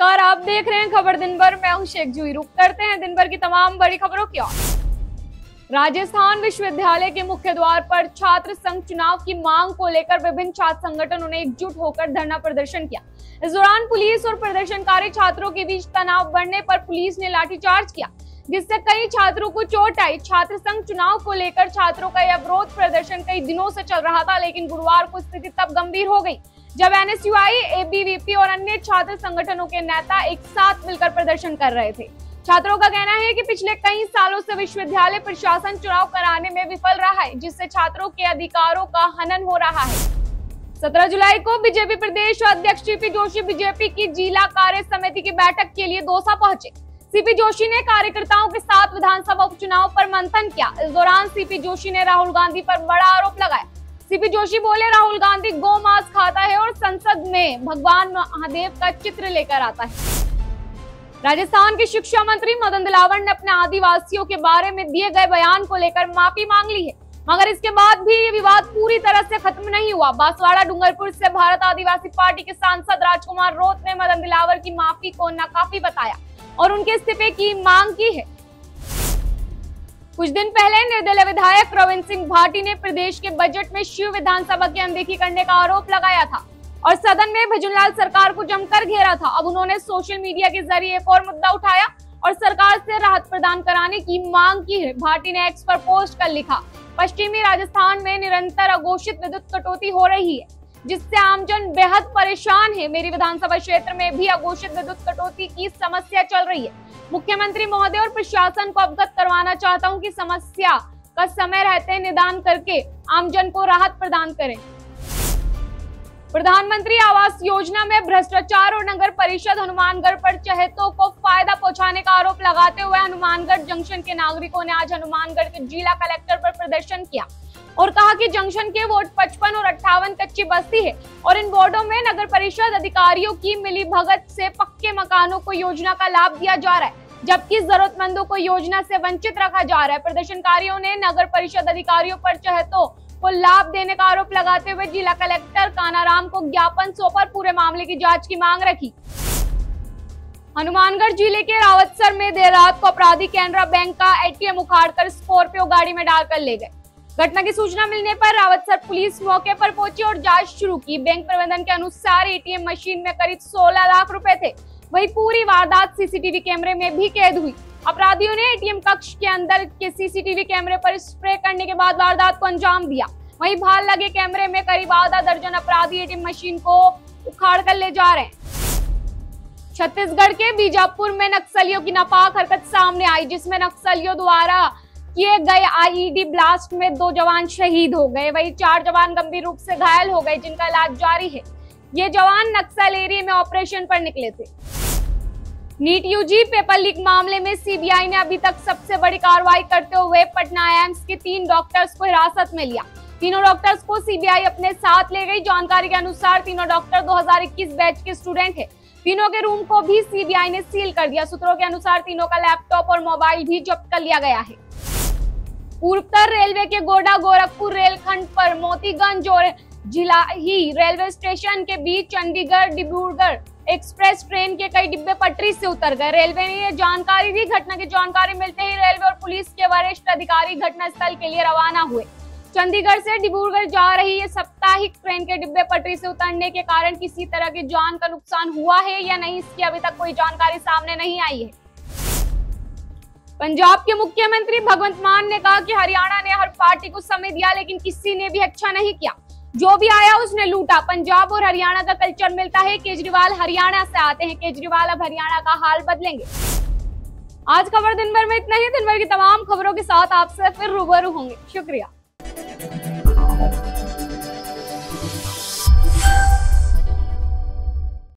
नमस्कार, आप देख रहे हैं खबर दिन भर। मैं हूं शेख जूही। रुक करते हैं दिन भर की तमाम बड़ी खबरों की ओर। राजस्थान विश्वविद्यालय के मुख्य द्वार पर छात्र संघ चुनाव की मांग को लेकर विभिन्न छात्र संगठनों ने एकजुट होकर धरना प्रदर्शन किया। इस दौरान पुलिस और प्रदर्शनकारी छात्रों के बीच तनाव बढ़ने पर पुलिस ने लाठीचार्ज किया, जिससे कई छात्रों को चोट आई। छात्र संघ चुनाव को लेकर छात्रों का यह विरोध प्रदर्शन कई दिनों से चल रहा था, लेकिन गुरुवार को स्थिति तब गंभीर हो गई जब एनएसयूआई, एबीवीपी और अन्य छात्र संगठनों के नेता एक साथ मिलकर प्रदर्शन कर रहे थे। छात्रों का कहना है कि पिछले कई सालों से विश्वविद्यालय प्रशासन चुनाव कराने में विफल रहा है, जिससे छात्रों के अधिकारों का हनन हो रहा है। 17 जुलाई को बीजेपी प्रदेश अध्यक्ष सीपी जोशी बीजेपी की जिला कार्य समिति की बैठक के लिए दौसा पहुंचे। सीपी जोशी ने कार्यकर्ताओं के साथ विधानसभा उपचुनाव पर मंथन किया। इस दौरान सीपी जोशी ने राहुल गांधी पर बड़ा आरोप लगाया। सीपी जोशी बोले, राहुल गांधी गौ मांस खाता है और संसद में भगवान महादेव का चित्र लेकर आता है। राजस्थान के शिक्षा मंत्री मदन दिलावर ने अपने आदिवासियों के बारे में दिए गए बयान को लेकर माफी मांग ली है, मगर इसके बाद भी ये विवाद पूरी तरह से खत्म नहीं हुआ। बांसवाड़ा डूंगरपुर से भारत आदिवासी पार्टी के सांसद राजकुमार रोत ने मदन दिलावर की माफी को नाकाफी बताया और उनके इस्तीफे की मांग की है। कुछ दिन पहले निर्दलीय विधायक रविंद्र सिंह भाटी ने प्रदेश के बजट में शिव विधानसभा की अनदेखी करने का आरोप लगाया था और सदन में भजनलाल सरकार को जमकर घेरा था। अब उन्होंने सोशल मीडिया के जरिए एक और मुद्दा उठाया और सरकार से राहत प्रदान कराने की मांग की है। भाटी ने एक्स पर पोस्ट कर लिखा, पश्चिमी राजस्थान में निरंतर अघोषित विद्युत कटौती हो रही है, जिससे आमजन बेहद परेशान है। मेरी विधानसभा क्षेत्र में भी अघोषित विद्युत कटौती की समस्या चल रही है। मुख्यमंत्री महोदय और प्रशासन को अवगत करवाना चाहता हूं कि समस्या का समय रहते निदान करके आमजन को राहत प्रदान करें। प्रधानमंत्री आवास योजना में भ्रष्टाचार और नगर परिषद हनुमानगढ़ पर चहेतों को फायदा पहुंचाने का आरोप लगाते हुए हनुमानगढ़ जंक्शन के नागरिकों ने आज हनुमानगढ़ के जिला कलेक्टर पर प्रदर्शन किया और कहा कि जंक्शन के वार्ड 55 और 58 कच्ची बस्ती है और इन वार्डों में नगर परिषद अधिकारियों की मिलीभगत से पक्के मकानों को योजना का लाभ दिया जा रहा है, जबकि जरूरतमंदों को योजना से वंचित रखा जा रहा है। प्रदर्शनकारियों ने नगर परिषद अधिकारियों पर चहेतों को लाभ देने का आरोप लगाते हुए जिला कलेक्टर कानाराम को ज्ञापन सौंपकर पूरे मामले की जांच की मांग रखी। हनुमानगढ़ जिले के रावतसर में देर रात को अपराधी कैनरा बैंक का एटीएम उखाड़कर स्कॉर्पियो गाड़ी में डालकर ले गए। घटना की सूचना मिलने पर रावतसर पुलिस मौके पर पहुंची और जांच शुरू की। बैंक प्रबंधन के अनुसार एटीएम मशीन में करीब 16 लाख रुपए थे। वही पूरी वारदात सीसीटीवी कैमरे में भी कैद हुई। अपराधियों ने एटीएम कक्ष के अंदर के सीसीटीवी कैमरे पर स्प्रे करने के बाद वारदात को अंजाम दिया। वहीं बाहर लगे कैमरे में करीब आधा दर्जन अपराधी एटीएम मशीन को उखाड़ कर ले जा रहे हैं। छत्तीसगढ़ के बीजापुर में नक्सलियों की नापाक हरकत सामने आई, जिसमें नक्सलियों द्वारा किए गए आईईडी ब्लास्ट में 2 जवान शहीद हो गए। वही 4 जवान गंभीर रूप से घायल हो गए, जिनका इलाज जारी है। ये जवान नक्सल एरिया में ऑपरेशन पर निकले थे। नीट यूजी पेपर लीक मामले में सीबीआई ने अभी तक सबसे बड़ी कार्रवाई करते हुए पटना एम्स के 3 डॉक्टर्स को हिरासत में लिया। तीनों डॉक्टर्स को सीबीआई अपने साथ ले गई। जानकारी के अनुसार तीनों डॉक्टर 2021 बैच के स्टूडेंट हैं। तीनों के रूम को भी सीबीआई ने सील कर दिया। सूत्रों के अनुसार तीनों का लैपटॉप और मोबाइल भी जब्त कर लिया गया है। पूर्वोत्तर रेलवे के गोडा गोरखपुर रेलखंड पर मोतीगंज और झिलाही रेलवे स्टेशन के बीच चंडीगढ़ डिब्रूगढ़ एक्सप्रेस ट्रेन के कई डिब्बे पटरी से उतर गए। रेलवे ने यह जानकारी दी। घटना की जानकारी मिलते ही रेलवे और पुलिस के वरिष्ठ अधिकारी घटनास्थल के लिए रवाना हुए। चंडीगढ़ से डिब्रूगढ़ जा रही ये साप्ताहिक ट्रेन के डिब्बे पटरी से उतरने के कारण किसी तरह की जान का नुकसान हुआ है या नहीं, इसकी अभी तक कोई जानकारी सामने नहीं आई है। पंजाब के मुख्यमंत्री भगवंत मान ने कहा कि हरियाणा ने हर पार्टी को समय दिया, लेकिन किसी ने भी अच्छा नहीं किया। जो भी आया उसने लूटा। पंजाब और हरियाणा का कल्चर मिलता है। केजरीवाल हरियाणा से आते हैं। केजरीवाल अब हरियाणा का हाल बदलेंगे। आज खबर दिन भर में इतना ही। दिन भर की तमाम खबरों के साथ आपसे फिर रूबरू होंगे। शुक्रिया।